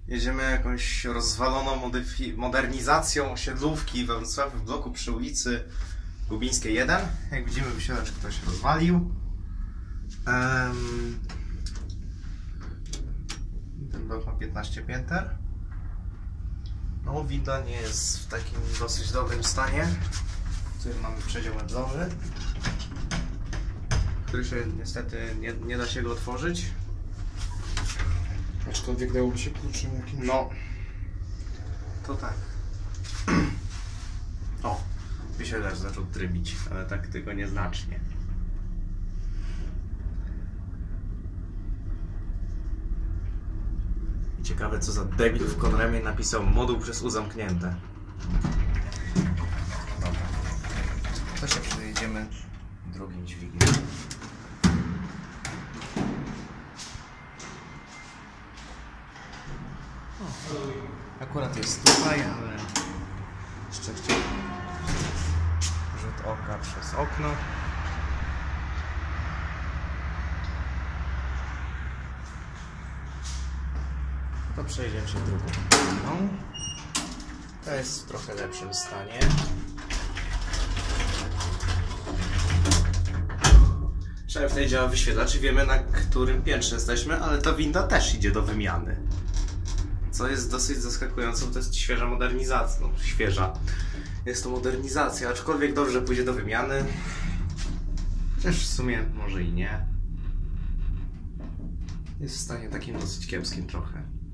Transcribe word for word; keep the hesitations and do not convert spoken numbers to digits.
Jedziemy jakąś rozwaloną modernizacją osiedlówki we Wrocławiu w bloku przy ulicy Gubińskiej jeden. Jak widzimy, wysiadacz ktoś rozwalił. Um, ten blok ma piętnaście pięter. No, winda nie jest w takim dosyć dobrym stanie. Tutaj mamy przedział meblowy, który się niestety nie, nie da się go otworzyć. Aczkolwiek dałoby się kluczem jakimś. No, to tak. O, wysiadacz zaczął trybić, ale tak tylko nieznacznie. I ciekawe, co za debil w Konremie napisał moduł przez U zamknięte. Dobra, to się przejedziemy drugim dźwigiem. O, akurat jest tutaj, ale jeszcze chciałbym rzut oka przez okno. To przejdziemy się drugą stroną. To jest w trochę lepszym stanie. Przynajmniej tutaj działa wyświetlacz i wiemy, na którym piętrze jesteśmy, ale ta winda też idzie do wymiany. Co jest dosyć zaskakujące, bo to jest świeża modernizacja. No, świeża. Jest to modernizacja, aczkolwiek dobrze pójdzie do wymiany. Chociaż w sumie może i nie. Jest w stanie takim dosyć kiepskim trochę.